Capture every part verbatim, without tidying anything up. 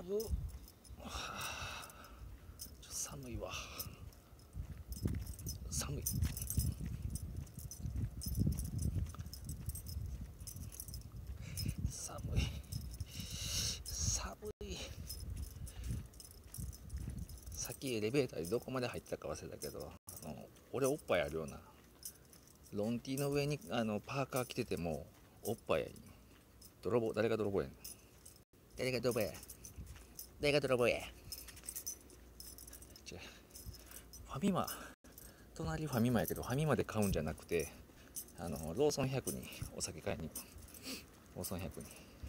う、はあ、ちょ寒いわ。寒い。寒い。寒い。さっきエレベーターでどこまで入ってたか忘れたけど、あの俺おっぱいあるような。ロンティーの上にあのパーカー着ててもおっぱいやん。泥棒、誰が泥棒やん。誰が泥棒や。誰が泥棒や。違う。ファミマ、隣ファミマやけど、ファミマで買うんじゃなくて、あのローソンひゃくにお酒買いに行く。ローソンひゃくに。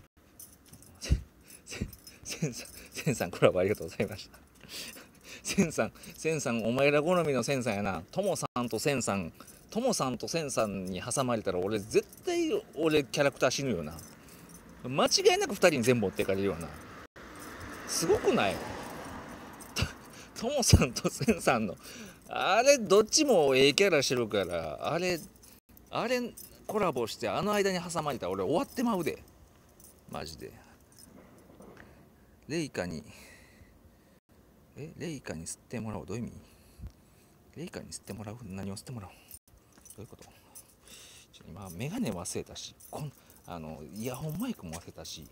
センさん、センさんコラボありがとうございました。センさん、センさん、お前ら好みのセンさんやな。トモさんとセンさん、トモさんとセンさんに挟まれたら、俺絶対俺キャラクター死ぬよな。間違いなくふたりに全部持っていかれるよな。すごくない？トモさんとセンさんのあれどっちもええキャラしてるから、あれあれコラボしてあの間に挟まれたら俺終わってまうで、マジで。レイカにえレイカに吸ってもらおう。どういう意味？レイカに吸ってもらう？何を吸ってもらう？どういうこと？ちょ今メガネ忘れたし、こんあのイヤホンマイクも忘れたし、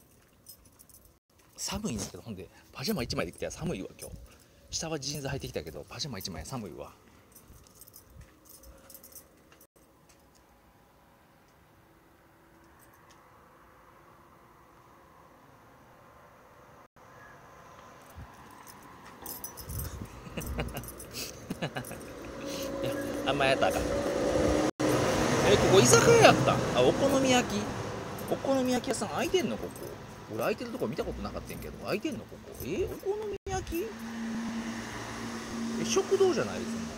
寒いんだけど、ほんでパジャマいちまいで来たら寒いわ今日。下はジーンズ履いてきたけどパジャマいちまい寒いわ。いやあんまやったらあかん。えここ居酒屋やった。あ、お好み焼き、お好み焼き屋さん開いてんのここ。俺開いてるとこ見たことなかったんけど、開いてんのここ。えお好み焼き、え食堂じゃないですね。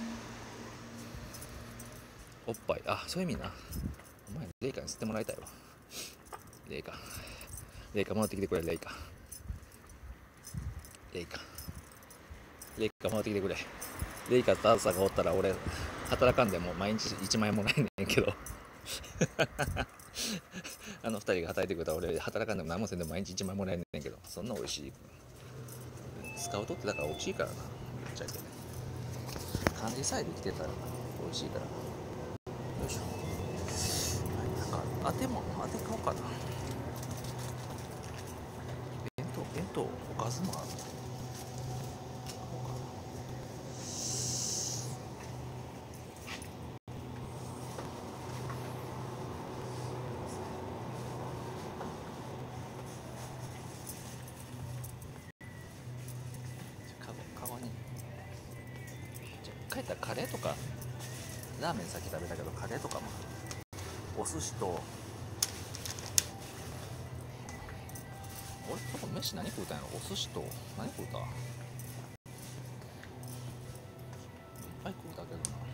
おっぱい、あ、そういう意味な。お前レイカに吸ってもらいたいわ。レイカ、レイカ戻ってきてくれ。レイカ、レイカ、レイカ戻ってきてくれ。レイカとアーサーがおったら俺働かんでも毎日いちまん円もらえんねんけどあのふたりが働いてくれたら俺働かんでも何もせんでも毎日いちまん円もらえんねんけど、そんな美味しいスカウトってだから美味しいからな。ぶっちゃけね、漢字さえできてたら美味しいから。よいしょ。なんか当ても当て買おうかな。弁当弁当おかずもある。カゴに帰ったらカレーとかラーメン先食べたけどカレーとかもお寿司と。俺とこ飯何食うたんやろ。お寿司と何食うた。いっぱい食うたけどな。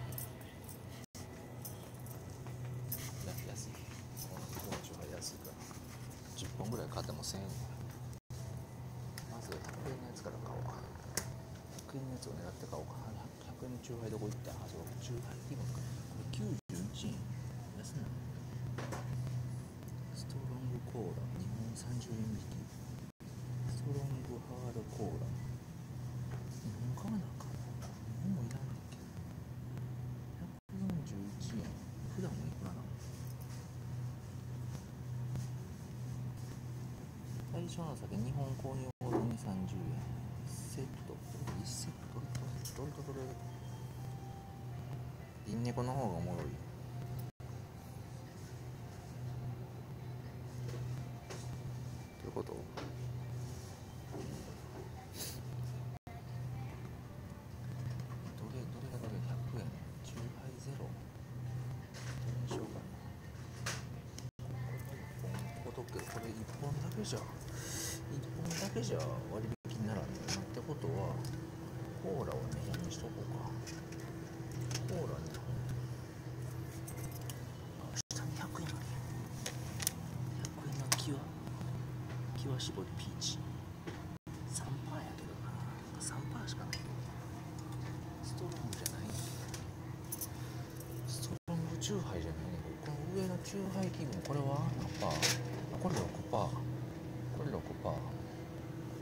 安い。このコーチは安いからじゅっぽんぐらい買ってもせんえん。まずひゃくえんのやつから買おうか。ひゃくえんのやつを狙って買おうか。ひゃくえんのチューハイどこ行ったん。あ、そう、チューハイ気分か。これきゅうじゅういちえん。安いな。ストロングコーラにほんさんじゅうえん引き。ストロングハードコーラにほん買わなあかんな。にほんもいらんねんけど。ひゃくよんじゅういちえん。普段はいくらなの。最初の酒にほん購入ごとにさんじゅうえん。セット、いちセットどれとどれ。インネコの方がおもろい。どういうこと？どれどれがどれ。ひゃくえんチューハイゼロ。どれにしようかな。これいっぽんほどけど、これいっぽんだけじゃいっぽんだけじゃ割引にならんねんな。ってことはコーラをにほんにしとこうか。コーラにほん、下にひゃくえんある。ひゃくえんのキワキワ絞りピーチ さんパーセント やけどな。 さんパーセント しかない。ストロングじゃないんだ。ストロングチューハイじゃないね。この上のチューハイ気分、これは何パー？これろくパーセント。これろくパーセント。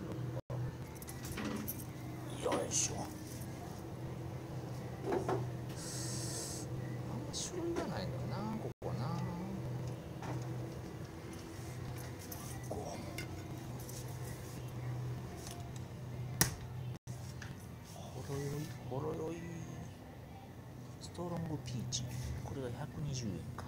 ストロングピーチ、これがひゃくにじゅうえんか。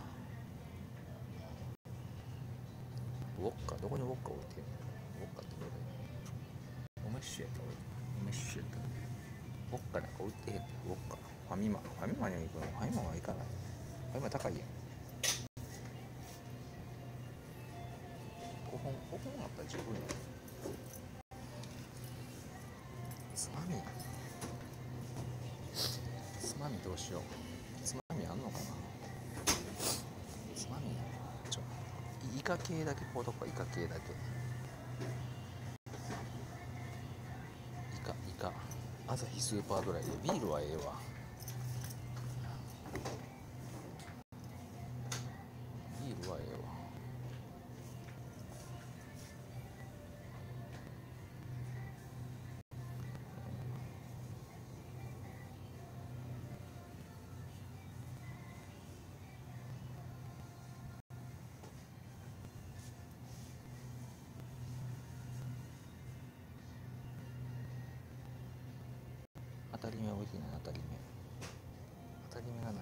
ウォッカ、どこにウォッカ置いてんの？ウォッカってどれ？オメッシュやった俺。オメッシュやった。ウォッカなんか置いてへんって。ウォッカ、ファミマ、ファミマに行くの？ファミマはいかない。ファミマ高いやん。ごほん、ごほんあったら十分や。つまみつまみどうしよう。つまみあんのかな。つまみちょイカ系だけこうとか。イカ系だけ。イカイカアサヒスーパードライで。ビールはええわ。ビールはええわ。当たり目置いてない。当たり目当たり目がないな。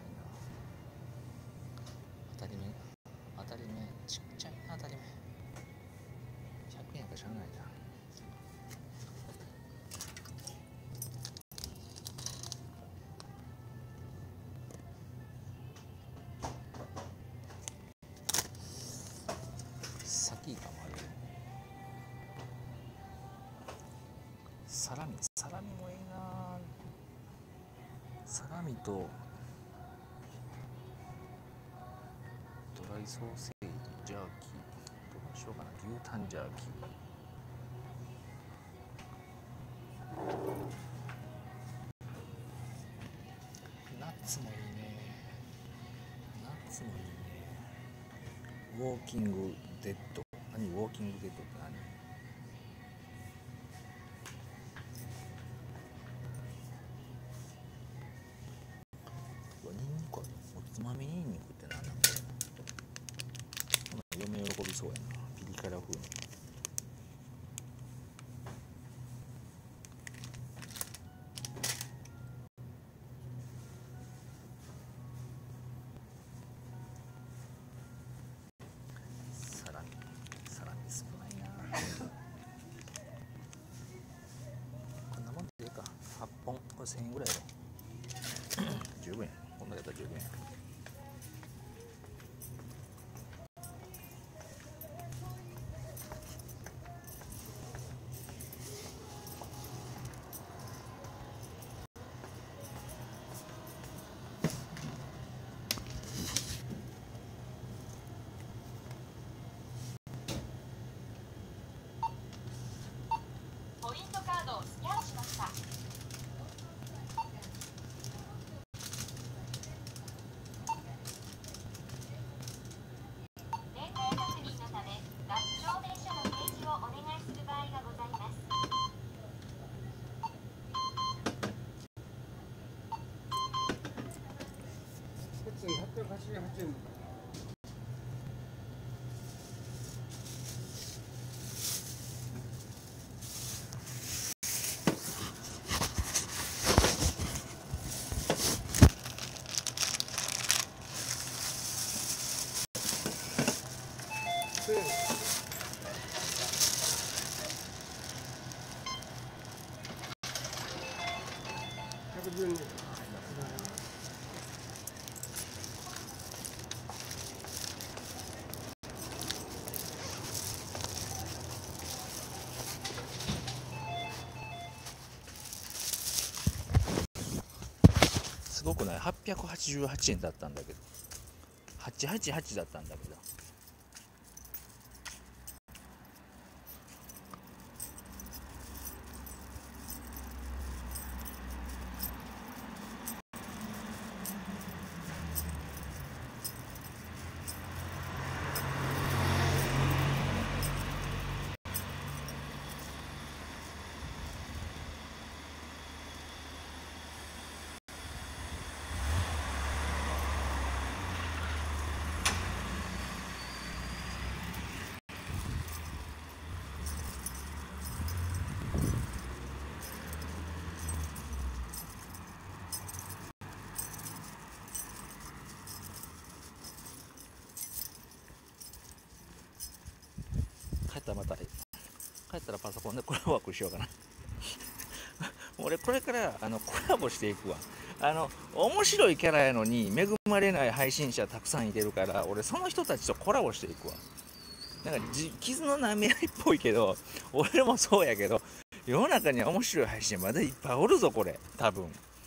当たり目当たり目ちっちゃいな。当たり目ひゃくえんかしゃあないじゃん。サキイカもあるよ。サラミサラミもいいな。サラミとドライソーセージ、ジャーキー、どうしようかな。牛タンジャーキー。ナッツもいいね。ナッツもいいね。ウォーキングデッド。何ウォーキングデッドって何？ニンニク、おつまみニンニクって何なんこれ。嫁喜びそうやな。ピリ辛風味。サラミサラミ少ないな。こんなもんでいいか。はっぽんこれせんえんぐらいやろ。十分や。こんだけやったら十分や。 ポイントカードをスキャンしました。年齢確認のため、学証明書の提示をお願いする場合がございます。 ひゃくはちじゅうはちえん。ひゃくじゅうえん。 すごくない？はっぴゃくはちじゅうはちえんだったんだけど、はちひゃくはちじゅうはちだったんだけど。 帰ったらまた帰ったらパソコンでコラボワークしようかな俺これからあのコラボしていくわ。あの面白いキャラやのに恵まれない配信者たくさんいてるから、俺その人たちとコラボしていくわ。なんかじ傷の舐め合いっぽいけど、俺もそうやけど、世の中には面白い配信まだいっぱいおるぞこれ多分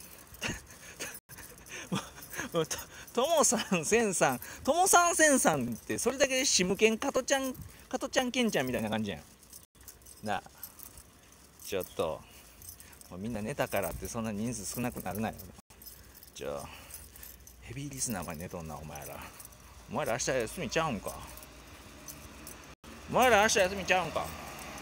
とともさんせんさんともさんせんさんってそれだけでシムケン加トちゃん加トちゃんケンちゃんみたいな感じやんなあ。ちょっともうみんな寝たからってそんな人数少なくならないよ。じゃあヘビーリスナーまで寝とんなお前ら。お前ら明日休みちゃうんか。お前ら明日休みちゃうんか。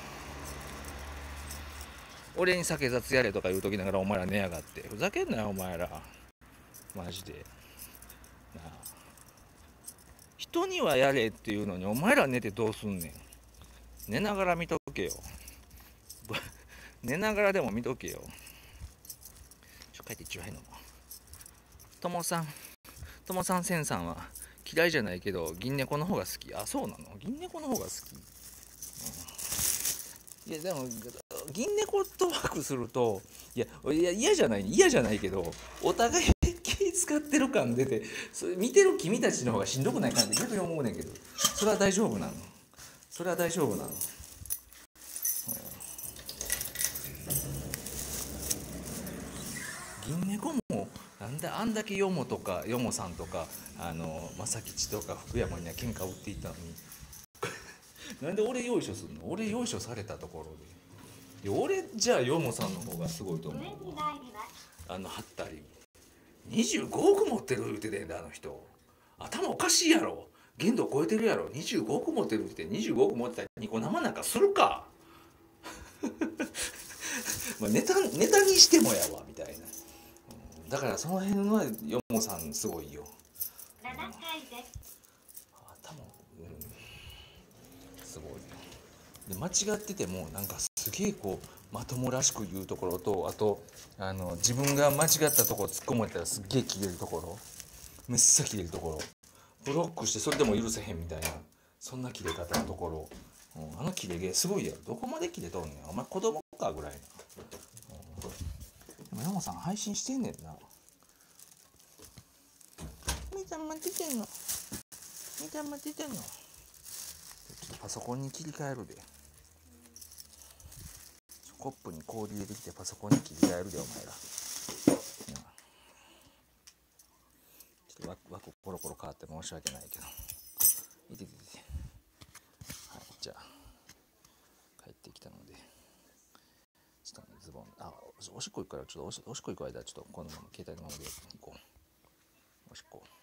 俺に酒雑やれとか言うときながらお前ら寝やがって、ふざけんなよお前らマジでなあ。人にはやれっていうのにお前ら寝てどうすんねん。寝ながら見とけよ寝ながらでも見とけよ。ちょ帰って一応入るのもともさんともさんせんさんは嫌いじゃないけど銀猫の方が好き。あ、そうなの。銀猫の方が好き、うん、いやでも銀猫とワークするといやいや嫌じゃない嫌じゃないけど、お互い気使ってる感出て、それ見てる君たちの方がしんどくないかって逆に思うねんけど、それは大丈夫なの。それは大丈夫なの。銀猫もなんであんだけヨモとかヨモさんとかあの正吉とか福山には喧嘩売っていったのになんで俺よいしょするの。俺よいしょされたところで。いや俺じゃあヨモさんの方がすごいと思うわ。あのはったりにじゅうごおく持ってる言うててんだあの人。頭おかしいやろ。限度超えてるやろ。にじゅうごおく持ってるってにじゅうごおく持ってたらニコ生なんかするかまあネタネタにしてもやわみたいな。だからその辺はヨモさんすごいよ。 ななかいです。 頭、うん、すごいよ。で間違っててもなんかすげえこうまともらしく言うところと、あとあの自分が間違ったところ突っ込まれたらすっげえ切れるところ、めっさ切れるところ、ブロックしてそれでも許せへんみたいな、そんな切れ方のところ、うん、あの切れ毛すごいやろ。どこまで切れとんねんお前子供かぐらいな。でもヤモさん配信してんねんな。みーちゃん待っててんの。みーちゃん待っててんの。ちょっとパソコンに切り替えるで。コップに氷入れてきてパソコンに切り替えるでお前ら。ちょっと枠枠コロコロ変わって申し訳ないけど。いてててて。はい、じゃあ帰ってきたので。ちょっとねズボンあおしっこ行くからちょっとおしおしっこ行く間ちょっとこのまま携帯のままで行こう。おしっこ。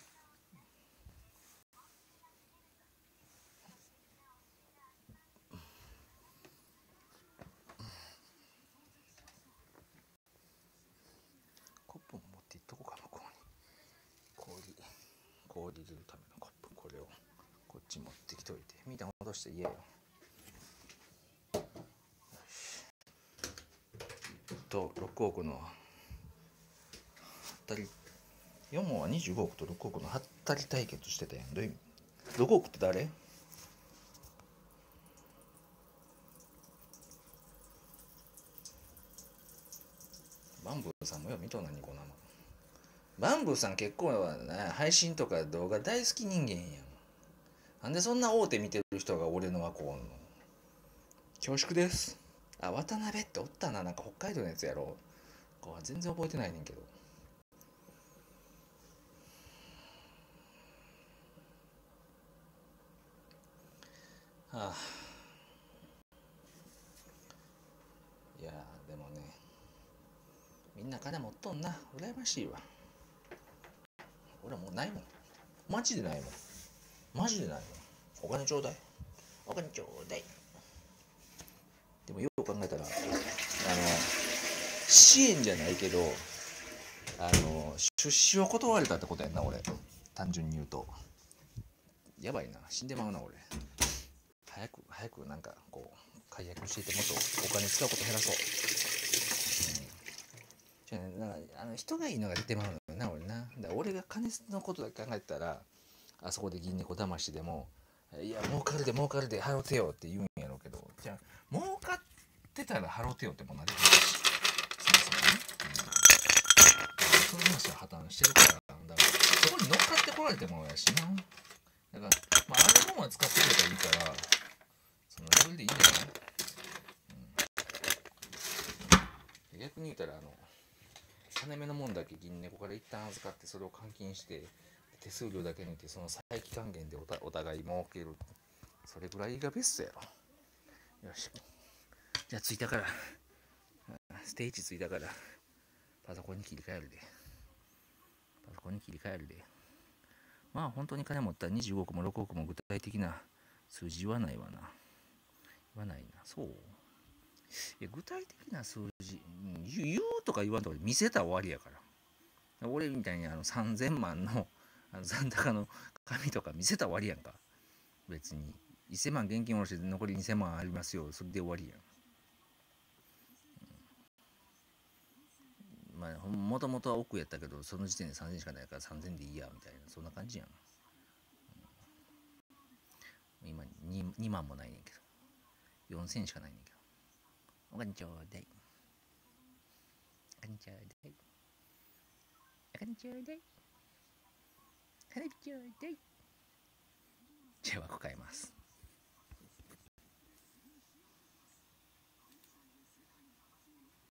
コップも持っていっとこうか向こうに。氷氷入れるためのコップ、これをこっち持ってきといて、みたいな戻して言えよ。とろくおくのはったりよんはにじゅうごおくとろくおくのはったり対決してたやん。どういう意味。ろくおくって誰。バンブーさんもよ見とんなニコ生。バンブーさん結構はね配信とか動画大好き人間やん。なんでそんな大手見てる人が俺の枠おんの。恐縮です。あ、渡辺っておったな。なんか北海道のやつやろ。こう全然覚えてないねんけど。はあ、いやでもねみんな金持っとんな。羨ましいわ。俺はもうないもん。マジでないもん。マジでないもん。お金ちょうだい。お金ちょうだい。でもよく考えたらあの支援じゃないけどあの出資を断れたってことやんな俺。単純に言うとやばいな。死んでまうな俺。早く早くなんかこう解約していてもっとお金使うこと減らそう、うん、じゃあ、ね、あの人がいいのが出てまうのよな俺な。だから俺が金のことだけ考えたらあそこで銀猫騙してでもいや儲かるで儲かるで払うてよって言うんやろうけど、じゃあ儲かってたら払うてよってもなれへんし、そもそもね、うん、その話は破綻してるから、だからそこに乗っかってこられてもやしな。だから、まあ、あるもんは使ってくれたらいいから、そのレベルでいいんじゃない？うん、逆に言うたら、あの金目のもんだけ銀猫から一旦預かって、それを換金して手数料だけ抜いて、その再起還元で お, たお互い儲ける、それぐらいがベストやろ。よし、じゃあ着いたから、ステージ着いたからパソコンに切り替えるで。パソコンに切り替えるで。まあ本当に金持ったらにじゅうごおくもろくおくも具体的な数字言わないわな。言わないな。そう。いや具体的な数字、うん、言うとか言わんとか見せたら終わりやから。俺みたいにあのさんぜんまんのあの残高の紙とか見せたら終わりやんか。別にせんまん現金下ろして残りにせんまんありますよ、それで終わりやん。まあもともとは億やったけど、その時点でさんぜんしかないからさんぜんでいいやみたいな、そんな感じやん。うん、今 2, にまんもないねんけど、よんせんしかないねんけど。お金ちょうだい。お金ちょうだい。お金ちょうだい。金ちょうだい。じゃあ枠変えます。